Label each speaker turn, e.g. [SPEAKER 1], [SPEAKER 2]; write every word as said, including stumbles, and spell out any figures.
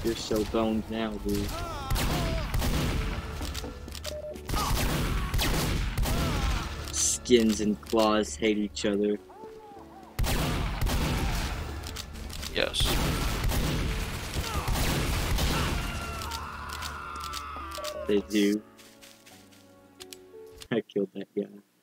[SPEAKER 1] You're so boned now, dude. Skins and claws hate each other.
[SPEAKER 2] Yes.
[SPEAKER 1] They do. I killed that guy.